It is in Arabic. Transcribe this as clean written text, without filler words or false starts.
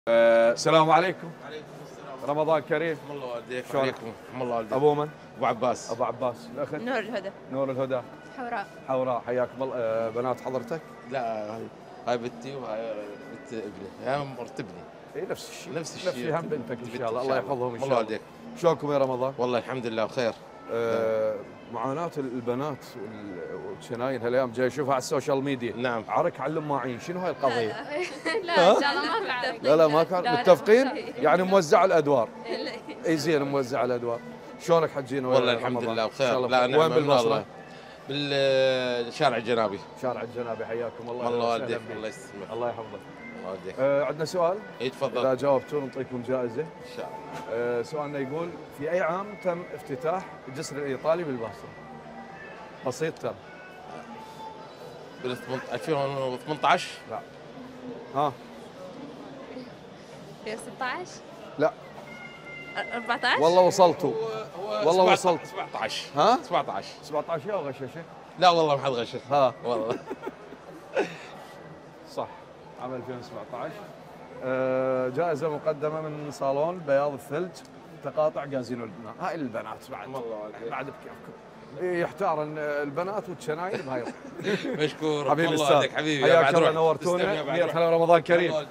السلام عليكم. عليكم السلام. رمضان كريم. حم الله والديك. شلونك؟ عليكم حم الله والديك. ابو من؟ ابو عباس. ابو عباس. الاخت نور الهدى. نور الهدى. حوراء. حوراء، حياكم الله. بنات حضرتك؟ لا هاي بنتي وهاي بنت ابني، هاي مرت ابني. اي نفس الشيء. نفس الشيء. نفس هم بنتك ان شاء الله، الله يحفظهم ان شاء الله الله. والديك. شلونكم يا رمضان؟ والله الحمد لله بخير. معاناة البنات والشناين هالايام جاي اشوفها على السوشيال ميديا. نعم. عرك على الماعين، شنو هاي القضية؟ لا ان شاء الله ما في عرق. لا ما كان متفقين؟ يعني موزع الادوار. لا. اي زين موزع الادوار. شلونك حجينا؟ والله الحمد لله بخير. لا وين بالمصرف؟ بالشارع الجنابي. شارع الجنابي، حياكم الله. الله وسهلا والديك. بك. الله يسلمك. الله يحفظك. الله والديك. عندنا سؤال. اي تفضل. اذا جاوبتوا نعطيكم جائزه. ان شاء الله. سؤالنا يقول: في اي عام تم افتتاح الجسر الايطالي بالبصره؟ بسيط ترى. بال 2018. لا. ها. في 16 لا 14 والله وصلتوا. والله 17 وصلت. 17. ها 17. 17 يا غششه. لا والله ما حد غشش. ها والله. صح، عام 2017. جائزه مقدمه من صالون بياض الثلج تقاطع غازينو لبنان. هاي للبنات بعد. بعد بكيفكم. يحتار ان البنات والشنايل بهاي. مشكور. حبيبي الله استاذ، عليك حبيبي. حياك الله، نورتونا. رمضان كريم.